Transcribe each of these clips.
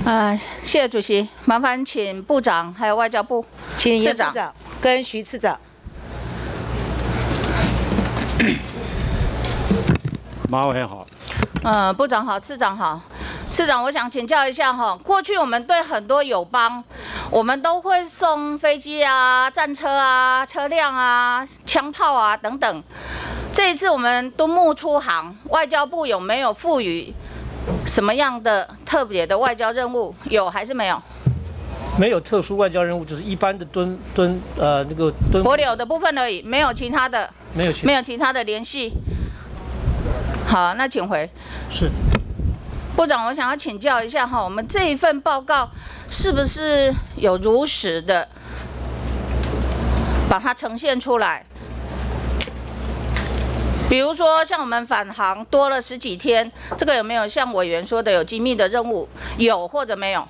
谢谢主席，麻烦请部长还有外交部请严次长部长跟徐次长。 马委员好。 部长好，次长好。次长，我想请教一下哈，过去我们对很多友邦，我们都会送飞机啊、战车啊、车辆啊、枪炮啊等等。这一次我们敦睦出航，外交部有没有赋予什么样的特别的外交任务？有还是没有？ 没有特殊外交任务，就是一般的那个帛琉的部分而已，没有其他的， 没有其他的联系。好，那请回。 是。 部长，我想要请教一下哈，我们这一份报告是不是有如实的把它呈现出来？比如说，像我们返航多了10几天，这个有没有像委员说的有机密的任务？有或者没有？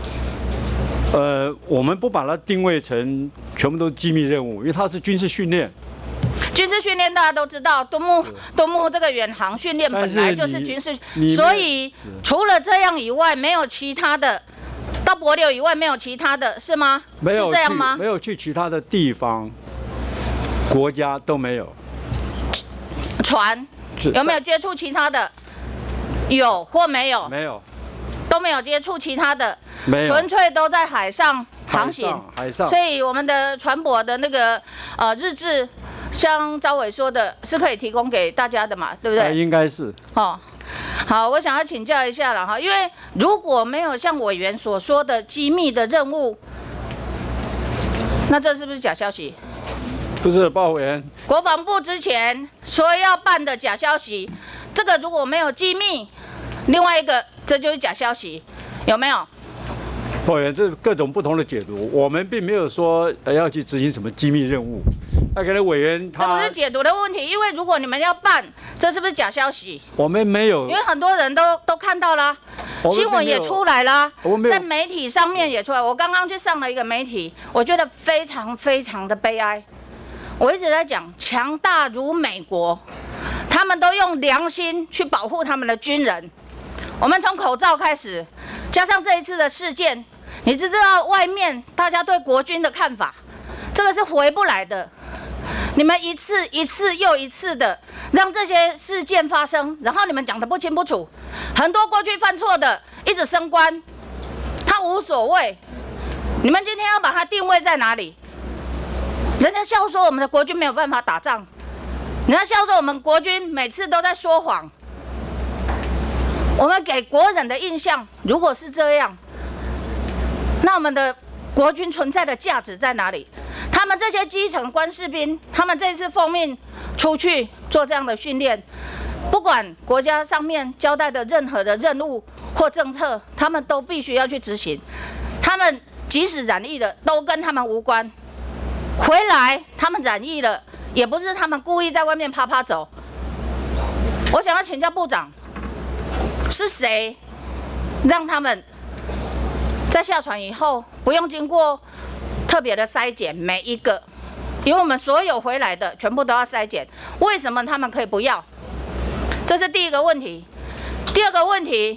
我们不把它定位成全部都是机密任务，因为它是军事训练。 军事训练大家都知道，敦睦这个远航训练本来就是军事，所以除了这样以外，没有其他的。到帛琉以外没有其他的是吗？ 没有， 是这样吗？ 没有去其他的地方、国家都没有。 船有没有接触其他的？有或没有？ 没有， 都没有接触其他的， 没有， 纯粹都在海上航行。 海上。 所以我们的船舶的那个日志。像招委说的，是可以提供给大家的嘛，对不对？ 应该是。 哦，好，我想要请教一下了哈，因为如果没有像委员所说的机密的任务，那这是不是假消息？ 不是，报委员。 国防部之前说要办的假消息，这个如果没有机密，另外一个这就是假消息，有没有？ 报委员，这各种不同的解读，我们并没有说要去执行什么机密任务。那可能委员他这不是解读的问题，因为如果你们要办，这是不是假消息？ 我们没有， 因为很多人都看到了，新闻也出来了，在媒体上面也出来。我刚刚去上了一个媒体，我觉得非常非常的悲哀。我一直在讲，强大如美国，他们都用良心去保护他们的军人。我们从口罩开始，加上这一次的事件，你知道外面大家对国军的看法，这个是回不来的。你们一次又一次的让这些事件发生，然后你们讲得不清不楚，很多过去犯错的一直升官，他无所谓。你们今天要把它定位在哪里？人家笑说我们的国军没有办法打仗，人家笑说我们国军每次都在说谎。我们给国人的印象，如果是这样，那我们的国军存在的价值在哪里？他们这些基层官士兵，他们这次奉命出去做这样的训练，不管国家上面交代的任何的任务或政策，他们都必须要去执行。他们即使染疫了，都跟他们无关。回来他们染疫了，也不是他们故意在外面趴趴走。我想要请教部长，是谁让他们在下船以后不用经过特别的筛检，每一个，因为我们所有回来的全部都要筛检，为什么他们可以不要？这是第一个问题。第二个问题，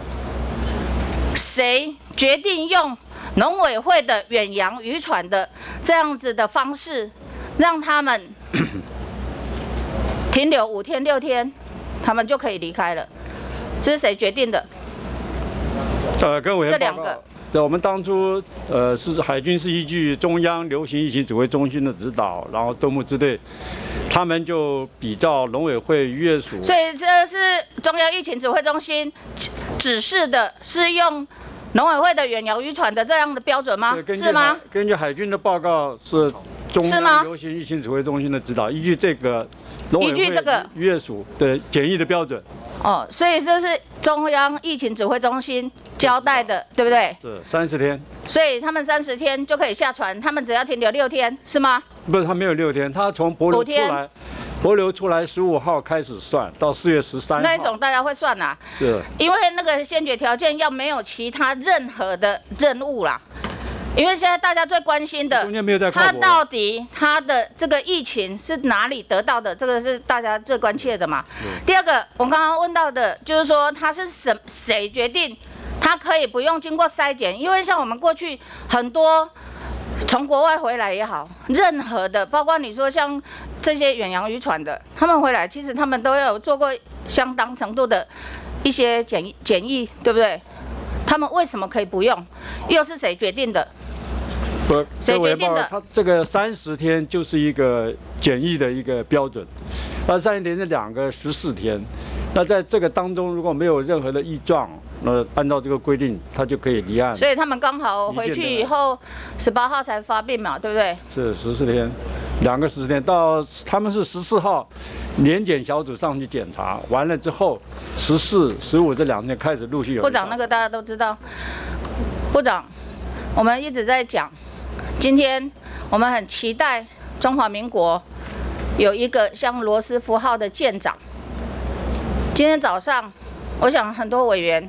谁决定用农委会的远洋渔船的这样子的方式，让他们停留5天6天，他们就可以离开了？这是谁决定的？ 跟委员这两个。 对，我们当初是海军是依据中央流行疫情指挥中心的指导，然后敦睦支队，他们就比照农委会渔业署。 所以这是中央疫情指挥中心指示的，是用农委会的远洋渔船的这样的标准吗？是吗？ 根据海军的报告是中央流行疫情指挥中心的指导，依据这个农委会渔业署的检疫的标准。 哦，所以这是中央疫情指挥中心交代的，对不对？ 是30天。 所以他们30天就可以下船，他们只要停留6天，是吗？ 不是，他没有6天，他从帛琉出来15号开始算，到4月13号。 那一种大家会算啦， 是， 因为那个先决条件要没有其他任何的任务啦。因为现在大家最关心的，他到底他的这个疫情是哪里得到的？这个是大家最关切的嘛。第二个，我刚刚问到的，就是说他是谁决定它可以不用经过筛检，因为像我们过去很多从国外回来也好，任何的，包括你说像这些远洋渔船的，他们回来其实他们都有做过相当程度的一些检疫，对不对？他们为什么可以不用？又是谁决定的？谁决定的？ 它这个30天就是一个检疫的一个标准，而30天是2个14天。那在这个当中，如果没有任何的异状，那按照这个规定，他就可以离岸。 所以他们刚好回去以后，18号才发病嘛，对不对？ 是14天，2个14天，到他们是14号，年检小组上去检查完了之后，14、15这2天开始陆续有。 部长那个大家都知道，部长，我们一直在讲，今天我们很期待中华民国有一个像罗斯福号的舰长。今天早上，我想很多委员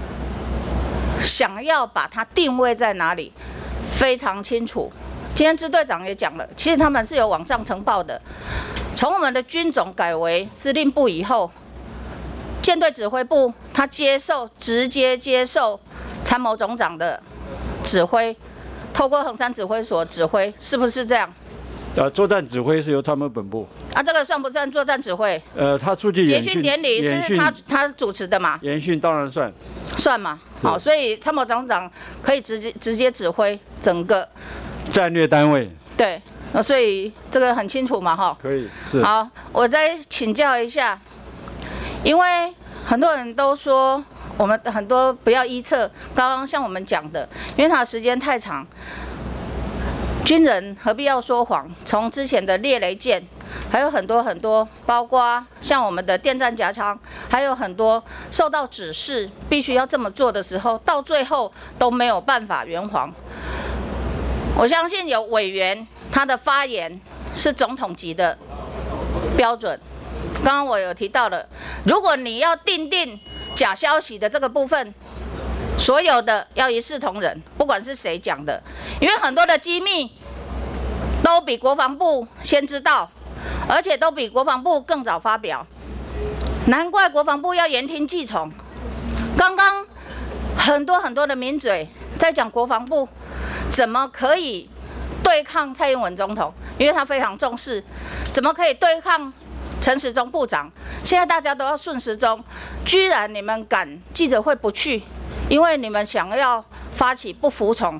想要把它定位在哪里，非常清楚。今天支队长也讲了，其实他们是有往上呈报的。从我们的军种改为司令部以后，舰队指挥部他直接接受参谋总长的指挥，透过衡山指挥所指挥，是不是这样？ 作战指挥是由参谋本部。 这个算不算作战指挥？ 他出去结训典礼是他主持的嘛？ 演训当然算嘛。好，所以参谋总长可以直接指挥整个战略单位。 对，所以这个很清楚嘛，哈。 可以是。 好，我再请教一下，因为很多人都说我们很多不要依测，刚刚像我们讲的，因为它的时间太长。军人何必要说谎？从之前的猎雷舰，还有很多，包括像我们的电战夹枪，还有很多受到指示必须要这么做的时候，到最后都没有办法圆谎。我相信有委员他的发言是总统级的标准。刚刚我有提到了，如果你要定假消息的这个部分。所有的要一视同仁，不管是谁讲的，因为很多的机密都比国防部先知道，而且都比国防部更早发表，难怪国防部要言听计从。刚刚很多的名嘴在讲国防部怎么可以对抗蔡英文总统，因为他非常重视，怎么可以对抗陈时中部长？现在大家都要顺时钟，居然你们敢记者会不去？因为你们想要发起不服从，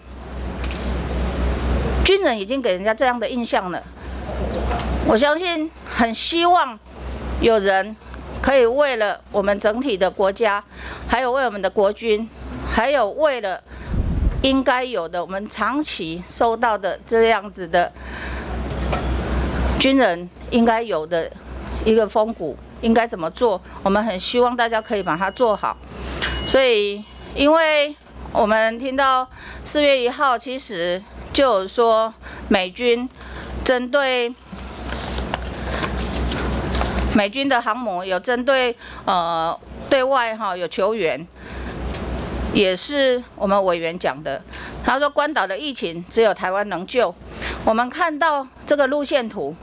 军人已经给人家这样的印象了。我相信，很希望有人可以为了我们整体的国家，还有为我们的国军，还有为了应该有的我们长期收到的这样子的军人应该有的一个风骨，应该怎么做？我们很希望大家可以把它做好。所以。因为我们听到4月1号，其实就有说美军针对美军的航母有针对对外有求援，也是我们委员讲的。他说关岛的疫情只有台湾能救。我们看到这个路线图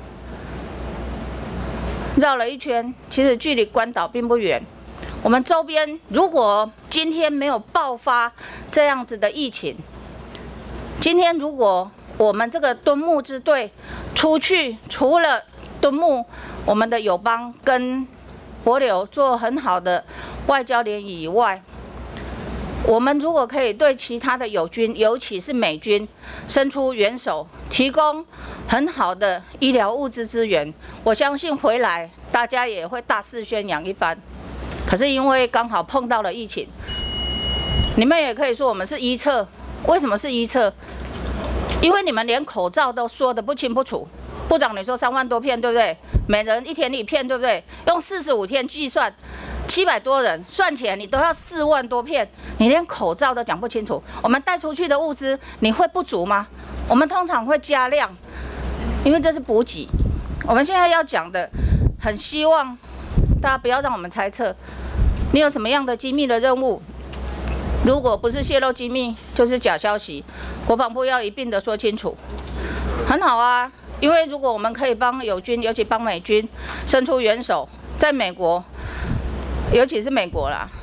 绕了一圈，其实距离关岛并不远。我们周边如果今天没有爆发这样子的疫情，今天如果我们这个敦睦支队出去，除了敦睦我们的友邦跟帛琉做很好的外交联谊以外，我们如果可以对其他的友军，尤其是美军伸出援手，提供很好的医疗物资资源，我相信回来大家也会大肆宣扬一番。可是因为刚好碰到了疫情，你们也可以说我们是一测。为什么是一测？因为你们连口罩都说得不清不楚。部长你说3万多片，对不对？每人1天1片，对不对？用45天计算，700多人，算起来你都要4万多片，你连口罩都讲不清楚。我们带出去的物资你会不足吗？我们通常会加量，因为这是补给。我们现在要讲的，很希望大家不要让我们猜测，你有什么样的机密的任务？如果不是泄露机密，就是假消息，国防部要一并的说清楚。很好啊，因为如果我们可以帮友军，尤其帮美军伸出援手，在美国，尤其是美国啦，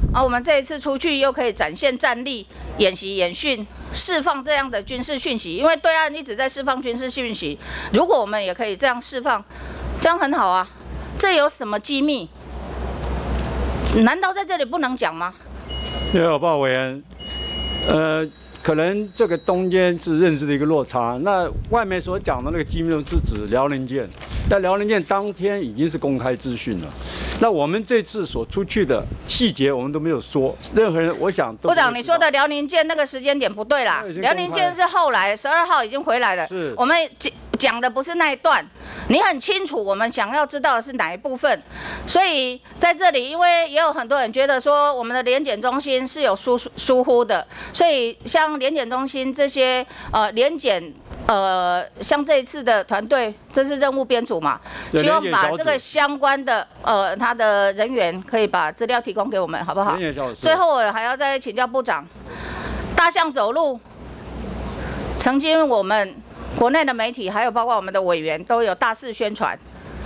我们这一次出去又可以展现战力、演习、演训。释放这样的军事讯息，因为对岸一直在释放军事讯息，如果我们也可以这样释放，这样很好啊。这有什么机密？难道在这里不能讲吗？ 因为报委员，可能这个中间是认知的一个落差。那外面所讲的那个机密是指辽宁舰，但辽宁舰当天已经是公开资讯了。那我们这次所出去的细节我们都没有说，任何人我想都。部长，你说的辽宁舰那个时间点不对啦，辽宁舰是后来12号已经回来了， 是我们讲的不是那一段，你很清楚我们想要知道的是哪一部分，所以在这里，因为也有很多人觉得说我们的联检中心是有疏忽的，所以像联检中心这些联检。像这一次的团队，这是任务编组嘛，希望把这个相关的他的人员可以把资料提供给我们，好不好？最后我还要再请教部长，大象走路，曾经我们国内的媒体还有包括我们的委员都有大肆宣传。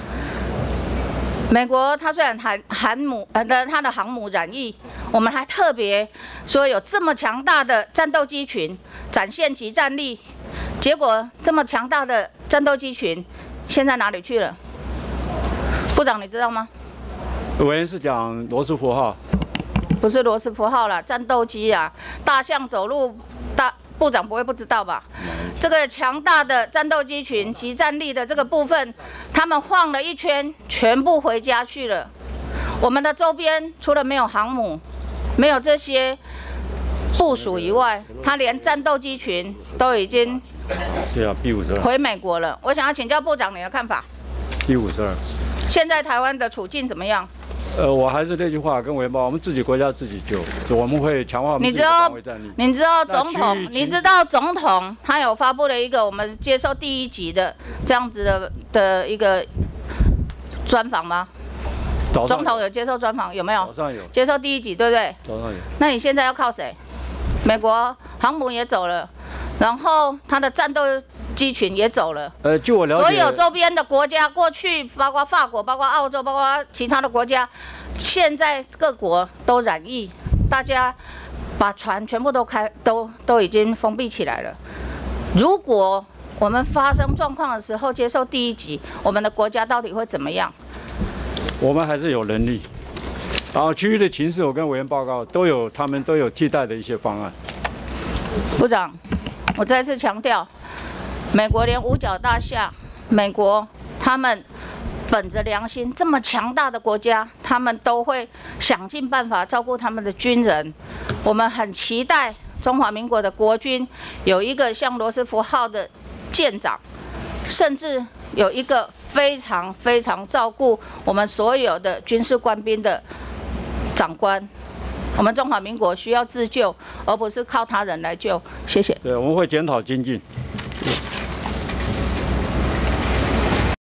美国它虽然它的航母染疫，我们还特别说有这么强大的战斗机群，展现即战力。结果这么强大的战斗机群，现在哪里去了？部长你知道吗？ 委员是讲罗斯福号， 不是罗斯福号啦，战斗机啊，大象走路，部长不会不知道吧？这个强大的战斗机群、即战力的这个部分，他们晃了一圈，全部回家去了。我们的周边除了没有航母，没有这些部署以外，他连战斗机群都已经回美国了。我想要请教部长你的看法。 B-52， 现在台湾的处境怎么样？ 我还是那句话，跟委员报，我们自己国家自己救，我们会强化我们自己的防卫战力。 你知道总统他有发布了一个我们接受第1级的这样子的一个专访吗？总统有接受专访有没有？ 早上有。 接受第1级对不对？ 早上有。 那你现在要靠谁？美国航母也走了，然后他的战斗机群也走了。 据我了解， 所有周边的国家，过去包括法国、包括澳洲、包括其他的国家，现在各国都染疫，大家把船全部都已经封闭起来了。如果我们发生状况的时候接受第1级，我们的国家到底会怎么样？ 我们还是有能力。然后区域的情势，我跟委员报告他们都有替代的一些方案。 部长，我再次强调，美国连五角大厦，美国他们本着良心，这么强大的国家，他们都会想尽办法照顾他们的军人。我们很期待中华民国的国军有一个像罗斯福号的舰长，甚至有一个非常非常照顾我们所有的军事官兵的长官。我们中华民国需要自救，而不是靠他人来救。谢谢。 对，我们会检讨精进。